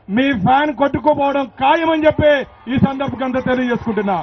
మీ fan కొట్టుకోపోవడం ఖాయమని చెప్పి ఈ సందర్భంగా తెలియజేసుకుంటున్నా.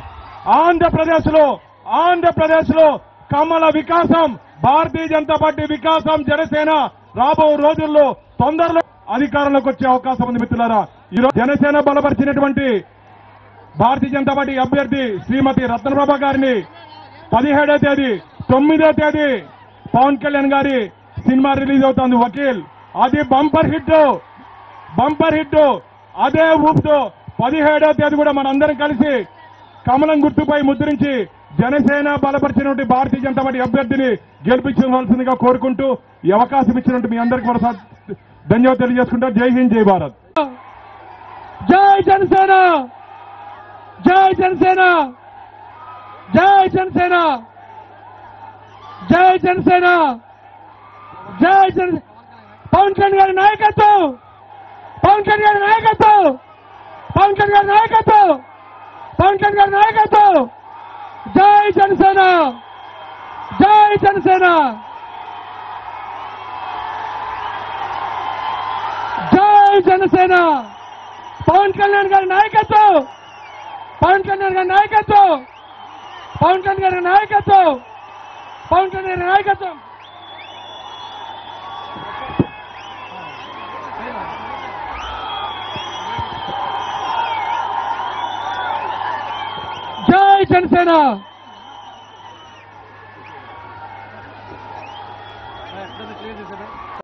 ఆంధ్రప్రదేశ్ లో కమల వికాసం, భారతీయ జనతా పార్టీ వికాసం, జనసేన రాబో రోజుల్లో తొందరలో అధికారంలోకి వచ్చే అవకాశం ఉంది మిత్రులారా. ఈరోజు జనసేన బలపరిచినటువంటి భారతీయ జనతా పార్టీ అభ్యర్థి శ్రీమతి రత్నప్రభ గారిని 17వ తేదీ 9వ తేదీ పవన్ కళ్యాణ్ గారి సినిమా రిలీజ్ అవుతుంది వకీల్. అది బంపర్ హిట్. అదే ఊపుతో 17వ తేదీ కూడా మనందరం కలిసి కమలం గుర్తుపై ముద్రించి జనసేన బలపరిచినటువంటి భారతీయ జనతా పార్టీ అభ్యర్థిని గెలిపించవలసిందిగా కోరుకుంటూ ఈ అవకాశం ఇచ్చినట్టు మీ అందరికీ మరోసారి ధన్యవాదాలు తెలియజేసుకుంటా. జై హింద్, జై భారత్. జై జనసేన, జై జనసేన, జై జనసేన, జై జనసేన, జై జన పవన్ కళ్యాణ్ గారి నాయకత్వం, పవన్ కళ్యాణ్ గారి నాయకత్వం, పవన్ కళ్యాణ్ గారి నాయకత్వం, పవన్ కళ్యాణ్ గారి నాయకత్వం. జై జనసేన, జై జనసేన, జై జనసేన, పవన్ కళ్యాణ్ గారి నాయకత్వం, పవన్ కళ్యాణ్ గారి నాయకత్వం, పవన్ కళ్యాణ్ గారి నాయకత్వం, పవన్ కళ్యాణ్ గారి నాయకత్వం. జై జనసేన.